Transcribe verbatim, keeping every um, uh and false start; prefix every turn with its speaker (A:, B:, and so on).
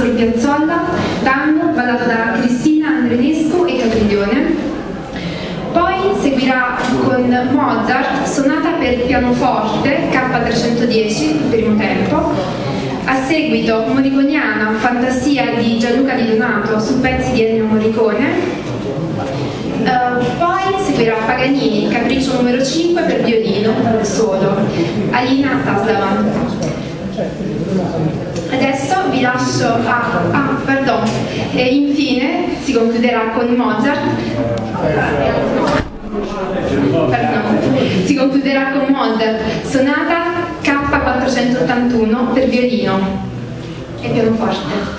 A: di Piazzolla, tango ballato da Cristina Andrenescu e Capriglione. Poi seguirà con Mozart, sonata per pianoforte K trecentodieci, primo tempo. A seguito Morriconiana, fantasia di Gianluca Di Donato su pezzi di Ennio Morricone. Uh, poi seguirà Paganini, Capriccio numero cinque per violino solo, Alina Taslavan. Adesso vi lascio a... ah, pardon, e infine si concluderà con Mozart. Pardon. Si concluderà con Mozart, sonata K quattrocentottantuno per violino e pianoforte.